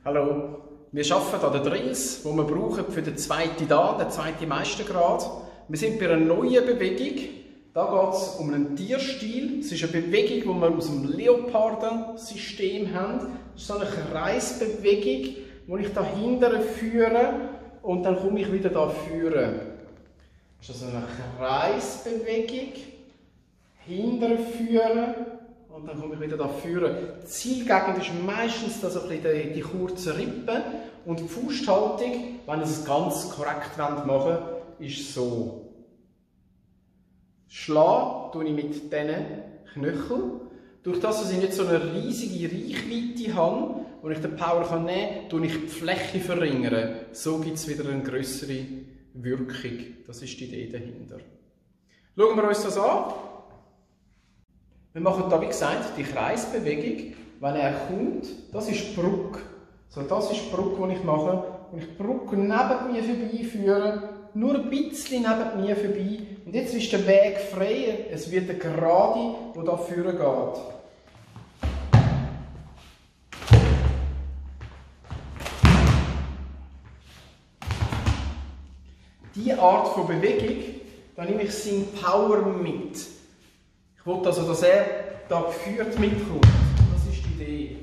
Hallo, wir arbeiten an den Drills, die wir brauchen für den zweiten Dan, den zweiten Meistergrad. Wir sind bei einer neuen Bewegung. Da geht es um einen Tierstil. Es ist eine Bewegung, die wir aus dem Leoparden-System haben. Das ist so eine Kreisbewegung, die ich da hinten führe und dann komme ich wieder da führen. Das ist also eine Kreisbewegung, hinten führen und dann komme ich wieder da führen. Die Zielgegend ist meistens da so ein bisschen die kurzen Rippen und die Fausthaltung, wenn ihr es ganz korrekt machen wollt, ist so. Schlagen tue ich mit diesen Knöcheln. Durch das, dass ich nicht so eine riesige Reichweite habe, wo ich den Power nehmen kann, tue ich die Fläche verringern. So gibt es wieder eine grössere Wirkung. Das ist die Idee dahinter. Schauen wir uns das an. Wir machen hier, wie gesagt, die Kreisbewegung. Wenn er kommt, das ist die Brücke. So, das ist die Brücke, die ich mache. Und ich die Brücke neben mir vorbeiführe, nur ein bisschen neben mir vorbei. Und jetzt ist der Weg frei. Es wird eine Gerade, die da vorne geht. Diese Art von Bewegung, da nehme ich seinen Power mit. Ich will also, dass er da geführt mitkommt. Das ist die Idee.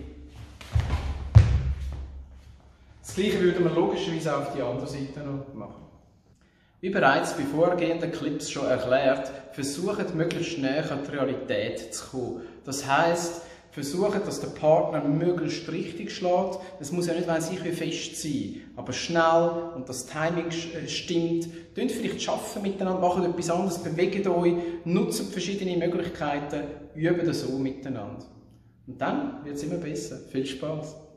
Das Gleiche würden wir logischerweise auch auf die andere Seite noch machen. Wie bereits bei vorgehenden Clips schon erklärt, versucht möglichst näher an die Realität zu kommen. Das heisst, versucht, dass der Partner möglichst richtig schlägt. Es muss ja nicht weiss ich wie fest sein, aber schnell und das Timing stimmt. Tönt vielleicht arbeiten miteinander, macht etwas anderes, bewegt euch, nutzt verschiedene Möglichkeiten, übt so miteinander. Und dann wird es immer besser. Viel Spaß!